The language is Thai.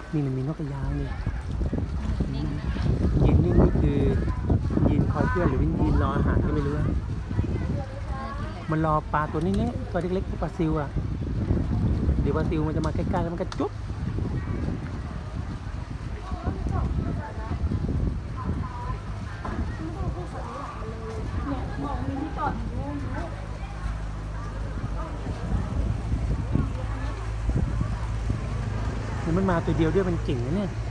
นี่มันมีนกกระยางนี่ยืนนิ่งนี่คือยืนคอยเพื่อนหรือยืนรออาหารก็ไม่รู้มันรอปลาตัวนี้เล็กตัวเล็กๆปลาซิวอ่ะเดี๋ยวปลาซิวมันจะมาใกล้ๆแล้วมันก็จุ๊บมันมาตัวเดียวด้วยมันเก่งนะเนี่ย